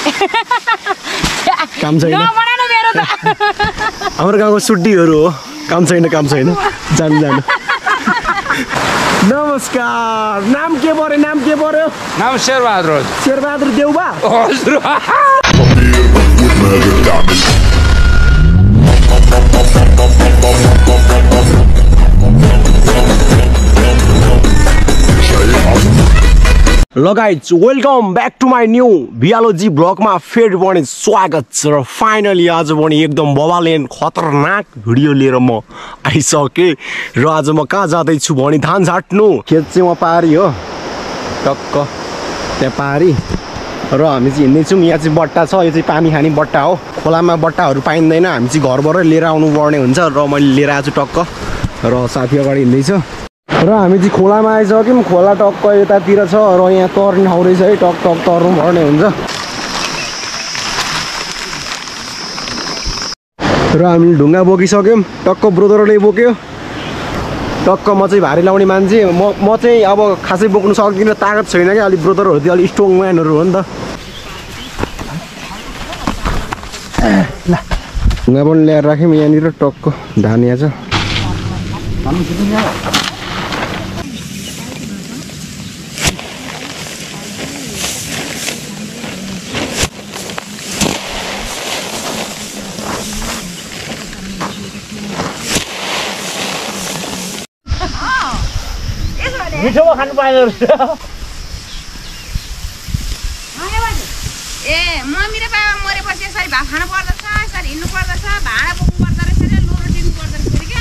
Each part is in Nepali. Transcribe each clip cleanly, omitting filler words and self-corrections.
काम छैन हाम्रो गाउँको सुड्डीहरू हो काम छैन जानु नमस्कार नाम के पर्यो नाम शेरबहादुर देउबा हजुर ल guys welcome back to my new भियालोजी ब्लगमा फेरि पनि स्वागत छ र फाइनली आज पनि एकदम बवालेन खतरनाक भिडियो लिएर म आइसकेँ र आज म कहाँ जाँदैछु भने धान झाट्नु खेत चाहिँ म पारी हो टक्क त्यहाँ पारी र हामी चाहिँ हिँड्दैछौँ यहाँ चाहिँ बट्टा छ यो चाहिँ पानी खाने बट्टा हो खोलामा बट्टाहरू पाइँदैन हामी चाहिँ घरबाटै लिएर आउनु पर्ने हुन्छ र मैले लिएर आएको छु टक्क र साथी अगाडि हिँड्दैछु र हामी चाहिँ खोलामा आइसक्यौँ खोला टक्क यतातिर छ र यहाँ तर्ने ठाउँ रहेछ है टक तर्नु पर्ने हुन्छ र हामीले ढुङ्गा बोकिसक्यौँ टक्क ब्रोदरले बोक्यो टक्क म चाहिँ भारी लाउने मान्छे म चाहिँ अब खासै बोक्नु सक्दिनँ तागत छैन क्या अलिक ब्रोदरहरू चाहिँ अलिक स्ट्रङ म्यानहरू हो नि त ल ढुङ्गा पनि ल्याएर राख्यौँ यहाँनिर टक्क धान यहाँ छ मिठोमा खानु पाएन रहेछ ए मम्मी र बाबा मरेपछि यसरी भात खानु पर्दछ यसरी हिँड्नु पर्दछ भाँडा बोक्नु पर्दो रहेछ रे लोरो टिप्नु पर्दो रहेछ क्या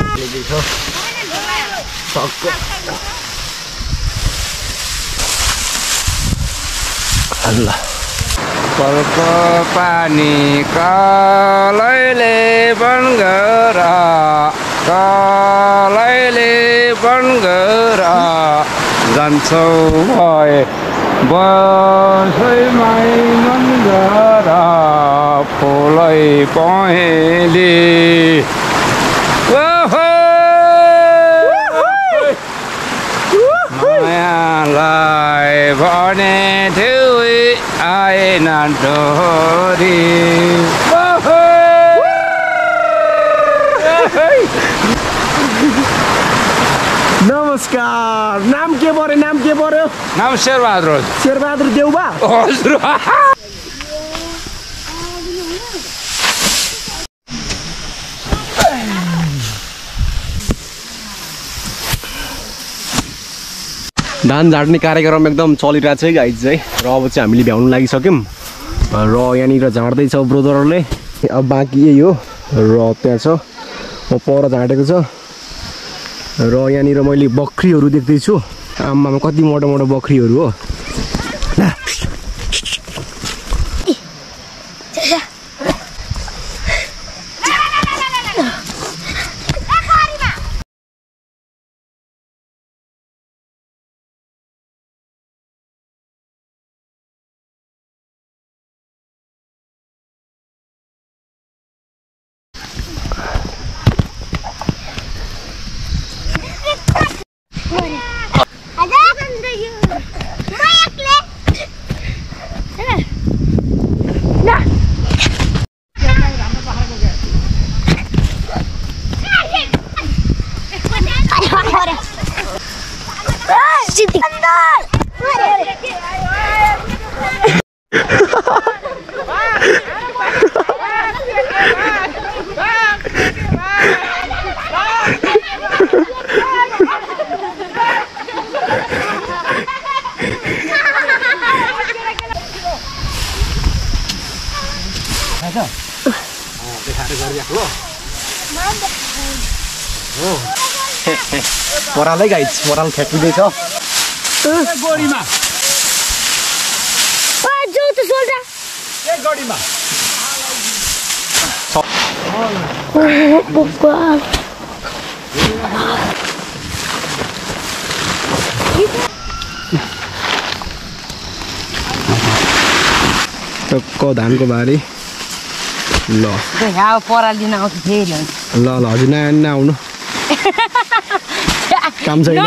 पलको पानी कलैले बनगर जान्छौ भए बसैमै मनगर फुलै पहेँली मायालाई भने थियो आएन डोरी नमस्कार नाम के पर्यो नाम शेरबहादुर देउबा हजुर धान झाट्ने कार्यक्रम एकदम चलिरहेको छ है गाइज चाहिँ र अब चाहिँ हामीले भ्याउनु लागिसक्यौँ र यहाँनिर झाँट्दैछ ब्रोदरहरूले अब बाँकी यही हो र त्यहाँ छ म पर झाँटेको छ र यहाँनिर मैले बख्रीहरू देख्दैछु आमामा कति मोटो मोटो बख्रीहरू हो परालै गाइज पराल फ्याँकिँदैछ गोडीमा टक्क धानको बारी ल पराल दिन आउँछ फेरि ल हजुर नआउनु काम छैन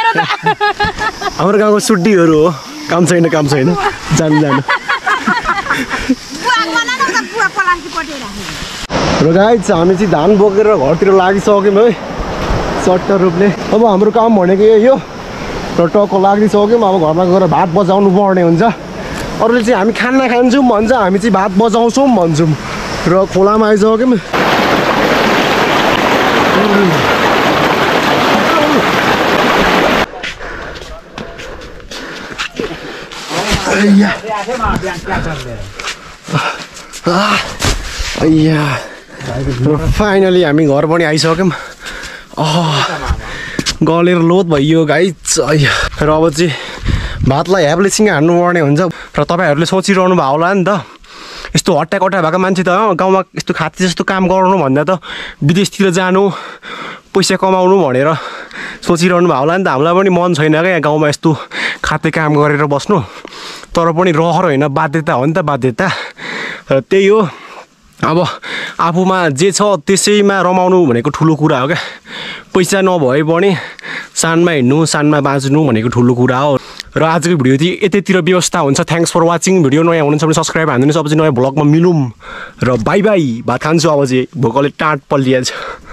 हाम्रो गाउँको सुड्डीहरू हो काम छैन जानु र गाइस हामी चाहिँ धान बोकेर घरतिर लागिसक्यौँ है सट्ट रूपले। अब हाम्रो काम भनेको यो र टक्क लागिसक्यौँ। अब घरमा गएर भात बजाउनु पर्ने हुन्छ। अरूले चाहिँ हामी खाना खान्छौँ भन्छ, हामी चाहिँ भात बजाउँछौँ भन्छौँ। र खोलामा आइसक्यौँ। फाइनली हामी घर पनि आइसक्यौँ। गलेर लोत भइयो गाइस। र अब चाहिँ भातलाई ह्याब्लेसिङ हान्नु पर्ने हुन्छ। र तपाईँहरूले सोचिरहनु भयो होला नि त, यस्तो हट्टाकट्टा भएको मान्छे त गाउँमा यस्तो खाती जस्तो काम गर्नु भन्दा त विदेशतिर जानु पैसा कमाउनु भनेर सोचिरहनु भयो होला नि त। हामीलाई पनि मन छैन क्या यहाँ गाउँमा यस्तो खाते काम गरेर बस्नु, तर पनि रहर होइन बाध्यता हो नि त, बाध्यता। र त्यही हो, अब आफूमा जे छ त्यसैमा रमाउनु भनेको ठुलो कुरा हो क्या। पैसा नभए पनि सानमा हिँड्नु सानमा बाँच्नु भनेको ठुलो कुरा हो। र आजको भिडियो चाहिँ यतैतिर व्यवस्था हुन्छ। Thanks for watching. भिडियो नयाँ हुनुहुन्छ भने सब्सक्राइब हानिदिनुहोस्। अब चाहिँ नयाँ भ्लगमा मिलौँ र बाई बाई। भात खान्छु अब चाहिँ, भोकले टाँट पल्टिहाल्छ।